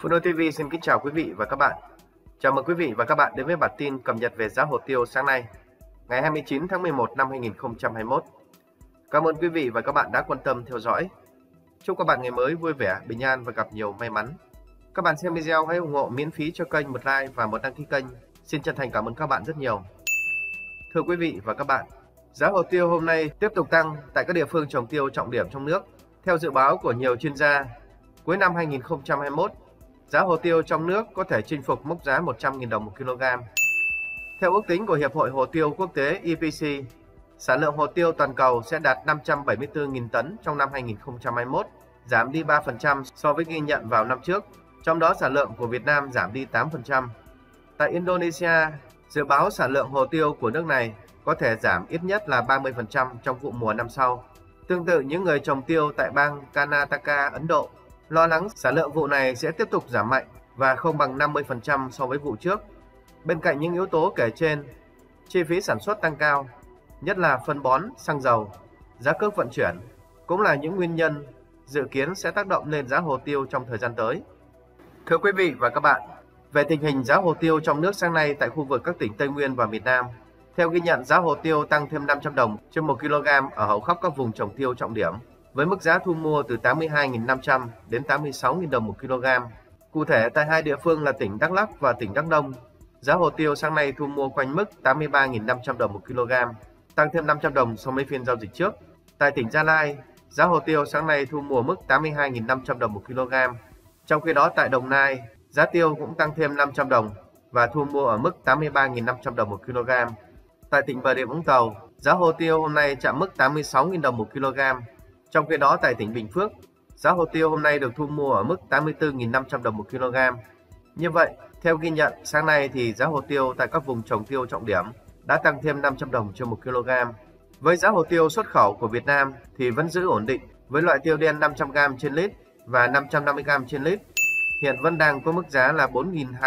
Funo TV xin kính chào quý vị và các bạn. Chào mừng quý vị và các bạn đến với bản tin cập nhật về giá hồ tiêu sáng nay, ngày 29 tháng 11 năm 2021. Cảm ơn quý vị và các bạn đã quan tâm theo dõi. Chúc các bạn ngày mới vui vẻ, bình an và gặp nhiều may mắn. Các bạn xem video hãy ủng hộ miễn phí cho kênh một like và một đăng ký kênh. Xin chân thành cảm ơn các bạn rất nhiều. Thưa quý vị và các bạn, giá hồ tiêu hôm nay tiếp tục tăng tại các địa phương trồng tiêu trọng điểm trong nước. Theo dự báo của nhiều chuyên gia, cuối năm 2021, giá hồ tiêu trong nước có thể chinh phục mốc giá 100.000 đồng một kg. Theo ước tính của Hiệp hội Hồ tiêu Quốc tế EPC, sản lượng hồ tiêu toàn cầu sẽ đạt 574.000 tấn trong năm 2021, giảm đi 3% so với ghi nhận vào năm trước, trong đó sản lượng của Việt Nam giảm đi 8%. Tại Indonesia, dự báo sản lượng hồ tiêu của nước này có thể giảm ít nhất là 30% trong vụ mùa năm sau. Tương tự, những người trồng tiêu tại bang Karnataka, Ấn Độ lo lắng sản lượng vụ này sẽ tiếp tục giảm mạnh và không bằng 50% so với vụ trước. Bên cạnh những yếu tố kể trên, chi phí sản xuất tăng cao, nhất là phân bón, xăng dầu, giá cước vận chuyển, cũng là những nguyên nhân dự kiến sẽ tác động lên giá hồ tiêu trong thời gian tới. Thưa quý vị và các bạn, về tình hình giá hồ tiêu trong nước sáng nay tại khu vực các tỉnh Tây Nguyên và miền Nam, theo ghi nhận giá hồ tiêu tăng thêm 500 đồng trên 1 kg ở hầu khắp các vùng trồng tiêu trọng điểm, với mức giá thu mua từ 82.500 đến 86.000 đồng một kg. Cụ thể, tại hai địa phương là tỉnh Đắk Lắk và tỉnh Đắk Nông, giá hồ tiêu sáng nay thu mua quanh mức 83.500 đồng một kg, tăng thêm 500 đồng so với phiên giao dịch trước. Tại tỉnh Gia Lai, giá hồ tiêu sáng nay thu mua mức 82.500 đồng một kg. Trong khi đó tại Đồng Nai, giá tiêu cũng tăng thêm 500 đồng và thu mua ở mức 83.500 đồng một kg. Tại tỉnh Bà Rịa Vũng Tàu, giá hồ tiêu hôm nay chạm mức 86.000 đồng một kg. Trong khi đó tại tỉnh Bình Phước, giá hồ tiêu hôm nay được thu mua ở mức 84.500 đồng một kg. Như vậy, theo ghi nhận, sáng nay thì giá hồ tiêu tại các vùng trồng tiêu trọng điểm đã tăng thêm 500 đồng trên 1 kg. Với giá hồ tiêu xuất khẩu của Việt Nam thì vẫn giữ ổn định với loại tiêu đen 500g trên lít và 550g trên lít. Hiện vẫn đang có mức giá là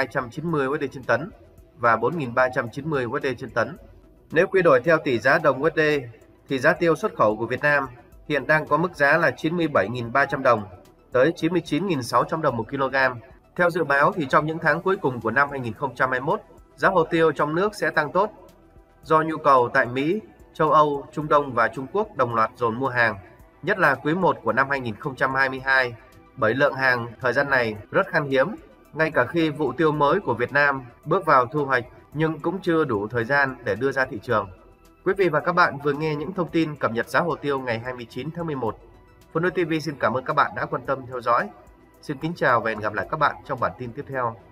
4.290 USD trên tấn và 4.390 USD trên tấn. Nếu quy đổi theo tỷ giá đồng USD thì giá tiêu xuất khẩu của Việt Nam hiện đang có mức giá là 97.300 đồng tới 99.600 đồng một kg. Theo dự báo thì trong những tháng cuối cùng của năm 2021, giá hồ tiêu trong nước sẽ tăng tốt do nhu cầu tại Mỹ, châu Âu, Trung Đông và Trung Quốc đồng loạt dồn mua hàng, nhất là quý 1 của năm 2022, bởi lượng hàng thời gian này rất khan hiếm, ngay cả khi vụ tiêu mới của Việt Nam bước vào thu hoạch nhưng cũng chưa đủ thời gian để đưa ra thị trường. Quý vị và các bạn vừa nghe những thông tin cập nhật giá hồ tiêu ngày 29 tháng 11. Funo TV xin cảm ơn các bạn đã quan tâm theo dõi. Xin kính chào và hẹn gặp lại các bạn trong bản tin tiếp theo.